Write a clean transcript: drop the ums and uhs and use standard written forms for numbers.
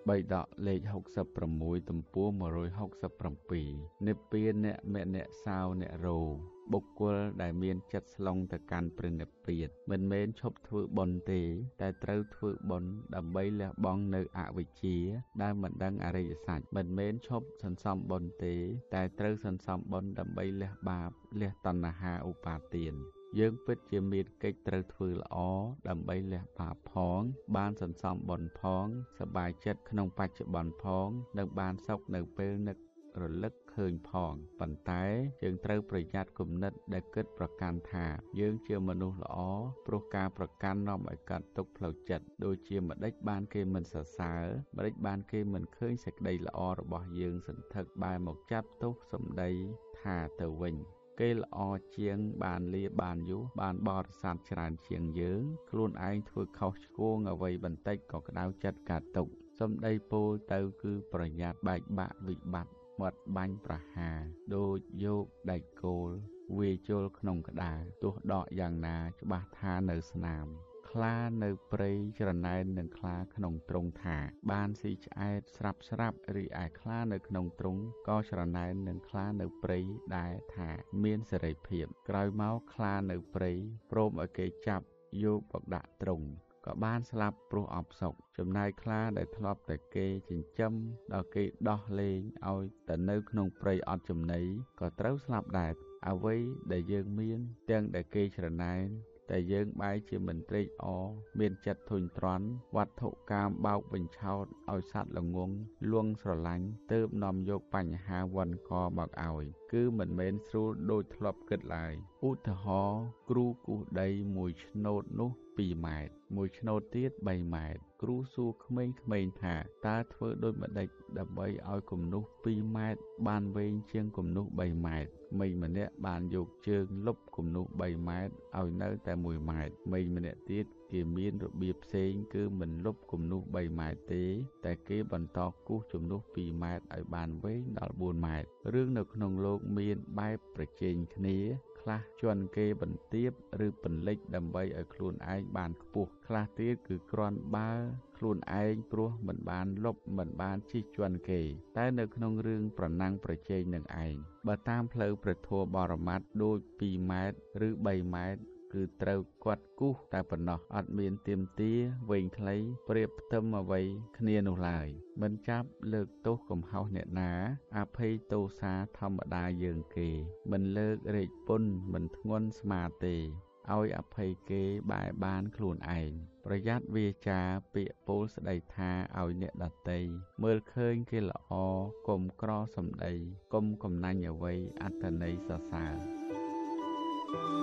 បៃដកលេខ66ទំព័រ167និព្វានអ្នកមអ្នកសោអ្នករោបុគ្គលដែលមានចិត្តស្លុងទៅកាន់ព្រះនិព្វានមិនមែនឈប់ធ្វើបុណ្យទេតែត្រូវធ្វើបុណ្យដើម្បីលះបង់នៅអវិជ្ជាដែលមិនដឹងអរិយសច្ចមិនមែនឈប់សន្សំបុណ្យទេតែត្រូវសន្សំបុណ្យដើម្បីលះបាបលះតណ្ហាឧបាទានយើងពិតជាមានកិច្ចត្រូវធ្វើល្អដើម្បីលះបាបផងបានសន្សំបុណ្យផងសប្បាយចិត្តក្នុងបច្ចុប្បន្នផងនិងបានសុខនៅពេលនឹករលឹកឃើញផងប៉ុន្តែយើងត្រូវប្រយ័ត្នគំនិតដែលគិតប្រកាន់ថាយើងជាមនុស្សល្អព្រោះការប្រកាន់នាំឲ្យកាត់ទុកផ្លូវចិត្តដូចជាម្ដេចបានគេមិនសរសើរម្ដេចបានគេមិនឃើញសេចក្តីល្អរបស់យើងសន្ធឹកបែរមកចាប់ទោសសម្ដីថាទៅវិញគេល្អជាងបានលាបានយុះបានបរិស័ទច្រើនជាងយើងខ្លួនឯងធ្វើខុសឆ្គងអ្វីបន្តិចក៏ក្តៅចិត្តកាត់ទុកសម្ដីពោលទៅគឺប្រញាប់បែកបាក់វិបត្តិមាត់បាញ់ប្រហារដូចយកដែកគោលវាយជល់ក្នុងក្តារទោះដកយ៉ាងណាច្បាស់ថានៅស្នាមខ្លានៅព្រៃច្រណែននឹងខ្លាក្នុងទ្រុងថាបានស៊ីឆ្អែតស្រាប់រីឯខ្លានៅក្នុងទ្រុងក៏ច្រណែននឹងខ្លានៅព្រៃដែរថាមានសេរីភាពក្រោយមកខ្លានៅព្រៃព្រមឲ្យគេចាប់យកមកដាក់ទ្រុងក៏បានស្លាប់ព្រោះអបសោកចំណែកខ្លាដែលធ្លាប់តែគេចិញ្ចឹមដល់គេដោះលែងឲ្យទៅនៅក្នុងព្រៃអត់ចំណីក៏ត្រូវស្លាប់ដែរអ្វីដែលយើងមានទាំងដែលគេច្រណែនតែយើងបែរជាមិនត្រេកអរមានចិត្តធុញទ្រាន់វត្ថុកាមបោកបញ្ឆោតឲ្យសត្វល្ងង់លួងស្រឡាញ់ទើបនាំយកបញ្ហាវណ្ឌកមកឲ្យគឺមិនមែនស្រួលដូចធ្លាប់គិតឡើយឧទាហរណ៍គ្រូគូសដីមួយឆ្នូតនោះ2ម៉ែត្រមួយឆ្នូតទៀត3ម៉ែត្រគ្រូសួរក្មេងៗថាតើធ្វើដូចម្ដេចដើម្បីឲ្យគំនូស2ម៉ែត្របានវែងជាងគំនូស3ម៉ែត្រមិញម្នាក់បានយកជើងលុបគំនូស3ម៉ែត្រឲ្យនៅតែ1ម៉ែត្រមិញម្នាក់ទៀតគេមានរបៀបផ្សេងគឺមិនលុបគំនូស3ម៉ែត្រទេតែគេបន្តគូសជំនួស2ម៉ែត្រឲ្យបានវែងដល់4ម៉ែត្ររឿងនៅក្នុងលោកមានបែបប្រជែងគ្នាខ្លះជន់គេបន្ទាបឬពន្លិចដើម្បីឲ្យខ្លួនឯងបានខ្ពស់ខ្លះទៀតគឺគ្រាន់បើខ្លួនឯងព្រោះមិនបានលុបមិនបានជិះជន់គេតែនៅក្នុងរឿងប្រណាំងប្រជែងនឹងឯងបើតាមផ្លូវព្រះធម៌បរមត្ថដូច2ម៉ែត្រឬ3ម៉ែត្រគឺត្រូវគាត់គូសតែប៉ុណ្ណោះអត់មានទាមទារវែងខ្លីប្រៀបផ្ទឹមអ្វីគ្នានោះឡើយមិនចាប់លើកទោសកំហុសអ្នកណាអភ័យទោសាធម្មតាយើងគេមិនលើករែកពុនមិនធ្ងន់ស្មាទេឲ្យអភ័យគេបែរបានខ្លួនឯងប្រយ័ត្នវាចាពាក្យពោលស្ដីថាឲ្យអ្នកដទៃមើលឃើញគេល្អកុំក្រសម្ដីកុំកំណាញ់អ្វីអត្តន័យសរសើរ